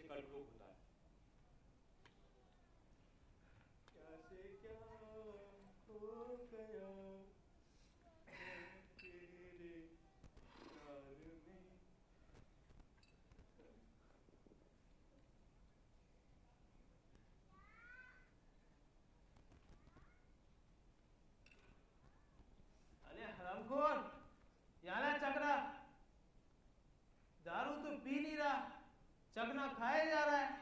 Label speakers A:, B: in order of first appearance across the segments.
A: कर्करोग होता है।
B: क्या से क्या हो गया तेरे प्यार में।
C: अरे हरामखोर, यहाँ चकना दारू तो पी नहीं रहा, चकना खाए जा रहा है,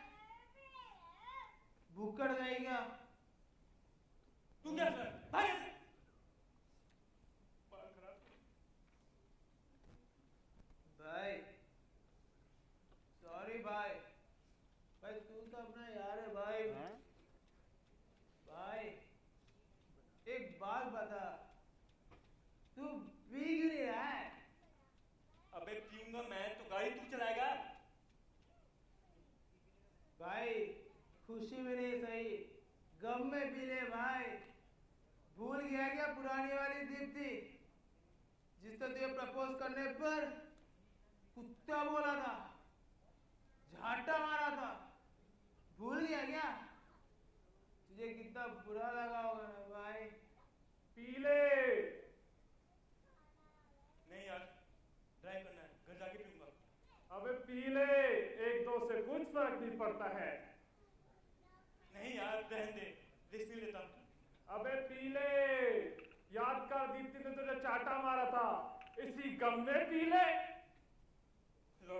C: भूखड़ जाएगा।
A: तुम क्या कर भाई ऐसे?
C: भाई सॉरी भाई, भाई तू तो अपना यार है भाई। भाई एक बात बता, तू पी क्यों नहीं रहा है?
A: अबे पीऊंगा मैं तो गाड़ी तू चलाएगा।
C: भाई खुशी में नहीं सही, गम में पी ले भाई। भूल गया क्या पुरानी वाली दीप्ति, जिसने तुझे प्रपोज करने पर कुत्ता बोला था, झाटा मारा था, भूल गया क्या? तुझे कितना बुरा लगा होगा ना भाई।
B: पी ले।
A: नहीं यार, ड्राइव करना है, घर जाके पीऊंगा।
B: अबे पी ले, एक दो से कुछ फर्क नहीं पड़ता है।
A: नहीं यार रहने दे, रिस्क नहीं लेता।
B: अबे पी ले, याद कर दीप्ति ने तुझे चाटा मारा था, इसी गम में पी ले।
A: लो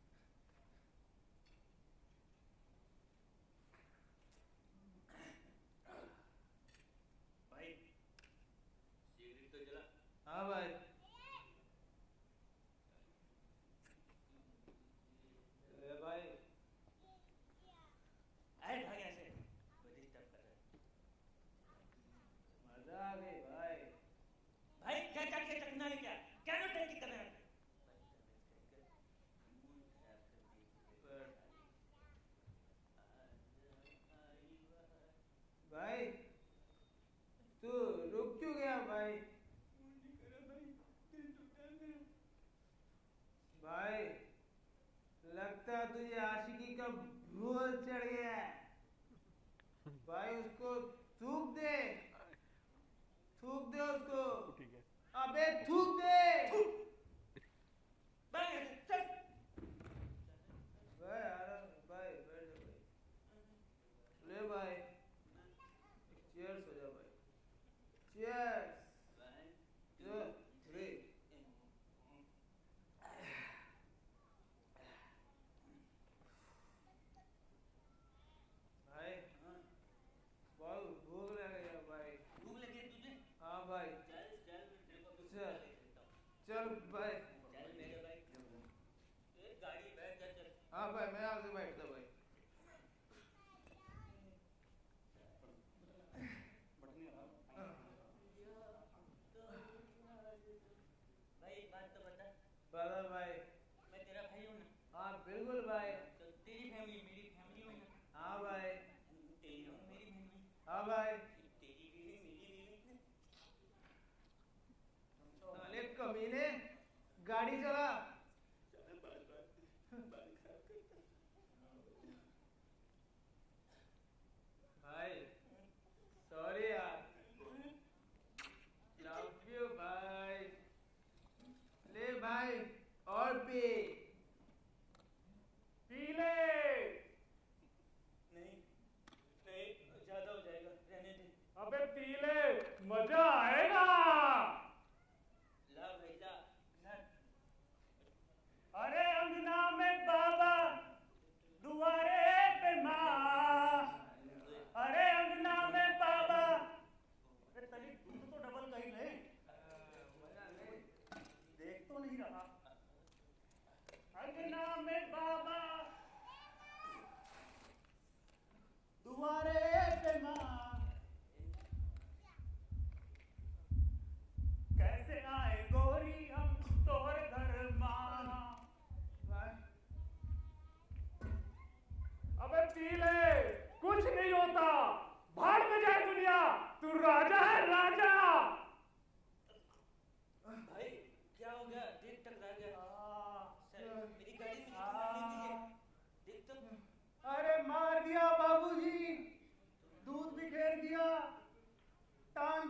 A: भाई, सिगरेट तो जला।
C: हाँ भाई। भाई
A: अरे भाग ऐसे, बड़ी टप कर रहा है।
C: मजा आ गई भाई।
A: भाई क्या क्या क्या चकना है क्या नो टैंकी करना है?
C: भाई तू रुक क्यों गया भाई? भाई लगता है तुझे आशिकी का भूल चढ़ गया है। भाई उसको थूक दे, थूक दे उसको।
B: ठीक है।
C: अबे थूक दे।
A: भाई चल।
C: भाई आराम, भाई बैठ जा भाई। ले भाई चीयर्स हो जा भाई। चीयर्स। 1 2 3। भाई बहुत भूख लग गया भाई।
A: भूख लगी है तुझे?
C: हाँ भाई।
A: चल चल तेरे को
C: चल चल भाई।
A: चल मेरे भाई, एक गाड़ी बैठ जा चल।
C: हाँ भाई मैं आगे बैठता भाई।
A: भाई एक बात तो बता,
C: बता भाई।
A: मैं तेरा भाई हूँ ना?
C: हाँ बिल्कुल भाई।
A: तो तेरी फैमिली मेरी फैमिली में ना?
C: हाँ भाई।
A: तेरी और मेरी फैमिली।
C: हाँ भाई।
A: तेरी बीवी मेरी बीवी।
C: साले कमीने, गाड़ी चला। भाई सॉरी यार, लव यू भाई। ले भाई और पी।
B: पी ले।
A: नहीं नहीं ज्यादा हो जाएगा, रहने दे।
B: अबे पी ले, मजा आएगा।
A: ला भैया ना,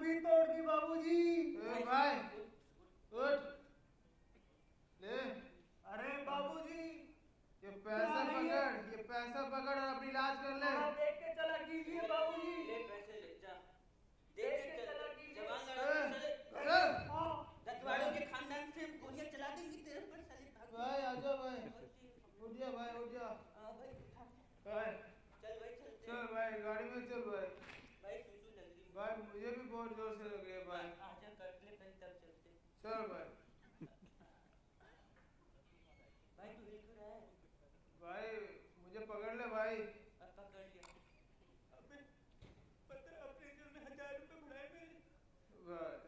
C: भी तोड़ दी बाबूजी। भाई उठ ले। अरे बाबूजी ये पैसा पकड़ और अपनी इलाज कर ले। देख के चला कीजिए बाबूजी।
A: ले पैसे ले जा, देख के चला कीजिए। जवान लड़के रजवाड़ों के खानदान से गोलियां चला देंगी तेरे पर साले।
C: भाई आजा भाई, उठ जा भाई, उठ जा।
A: हां भाई उठा।
C: भाई
A: चल भाई चलते।
C: चल भाई गाड़ी में चल भाई।
A: भाई सुसु लग रही है।
C: भाई मुझे भी बहुत जोर से लग रही है भाई।
A: आजा कर ले पहले तब चलते।
C: चल भाई।
A: भाई तू हिल क्यों रहा है?
C: भाई मुझे पकड़ ले भाई।
A: अब पकड़ लिया। अबे पता है ऑपरेशन में 1000 रुपए बढ़ाए मेरे।
C: भाई